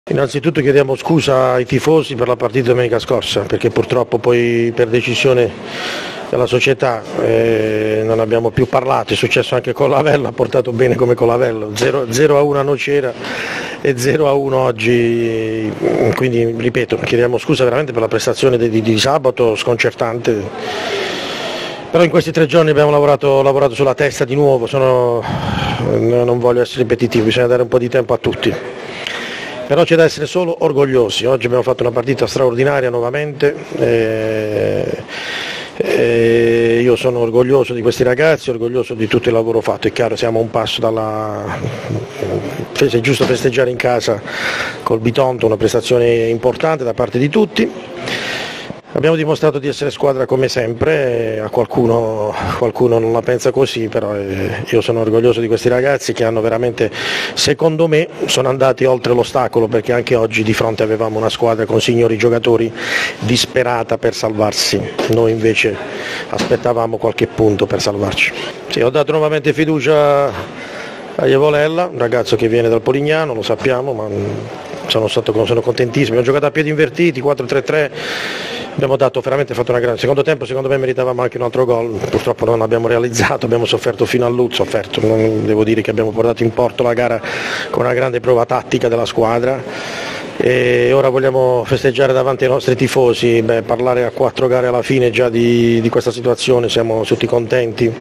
Innanzitutto chiediamo scusa ai tifosi per la partita domenica scorsa, perché purtroppo poi per decisione della società non abbiamo più parlato, è successo anche con Lavello, ha portato bene come con Lavello, 0-1 a Nocera e 0-1 oggi, quindi ripeto, chiediamo scusa veramente per la prestazione di sabato, sconcertante. Però in questi 3 giorni abbiamo lavorato sulla testa di nuovo, non voglio essere ripetitivo, bisogna dare un po' di tempo a tutti. Però c'è da essere solo orgogliosi, oggi abbiamo fatto una partita straordinaria nuovamente, io sono orgoglioso di questi ragazzi, orgoglioso di tutto il lavoro fatto, è chiaro siamo a un passo è giusto festeggiare in casa col Bitonto, una prestazione importante da parte di tutti. Abbiamo dimostrato di essere squadra come sempre, a qualcuno non la pensa così, però io sono orgoglioso di questi ragazzi che hanno veramente, secondo me, sono andati oltre l'ostacolo, perché anche oggi di fronte avevamo una squadra con signori giocatori disperata per salvarsi, noi invece aspettavamo qualche punto per salvarci. Sì, ho dato nuovamente fiducia a Ievolella, un ragazzo che viene dal Polignano, lo sappiamo, ma sono contentissimo, abbiamo giocato a piedi invertiti, 4-3-3. Abbiamo fatto una grande, secondo tempo secondo me meritavamo anche un altro gol, purtroppo non l'abbiamo realizzato, abbiamo sofferto fino all'ultimo, devo dire che abbiamo portato in porto la gara con una grande prova tattica della squadra e ora vogliamo festeggiare davanti ai nostri tifosi, parlare a 4 gare alla fine già di questa situazione, siamo tutti contenti.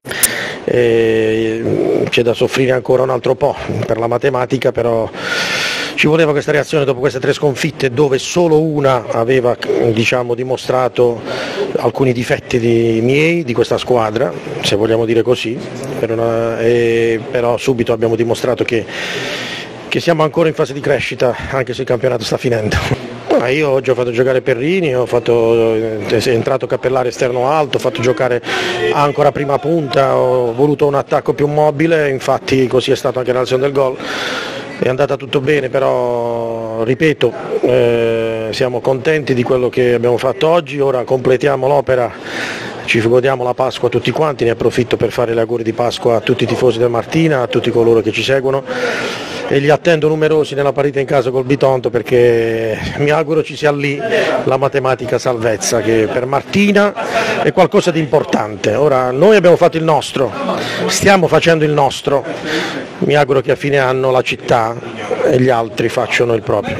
C'è da soffrire ancora un altro po' per la matematica, però ci voleva questa reazione dopo queste 3 sconfitte dove solo una aveva dimostrato alcuni difetti miei, di questa squadra, se vogliamo dire così, però subito abbiamo dimostrato che siamo ancora in fase di crescita anche se il campionato sta finendo. Io oggi ho fatto giocare Perrini, è entrato Cappellari esterno alto, ho fatto giocare ancora prima punta, ho voluto un attacco più mobile, infatti così è stato anche l'azione del gol. È andata tutto bene, però ripeto, siamo contenti di quello che abbiamo fatto oggi, ora completiamo l'opera, ci godiamo la Pasqua tutti quanti, ne approfitto per fare gli auguri di Pasqua a tutti i tifosi del Martina, a tutti coloro che ci seguono e li attendo numerosi nella partita in casa col Bitonto, perché mi auguro ci sia lì la matematica salvezza, che per Martina è qualcosa di importante. Ora noi abbiamo fatto il nostro, stiamo facendo il nostro, mi auguro che a fine anno la città e gli altri facciano il proprio.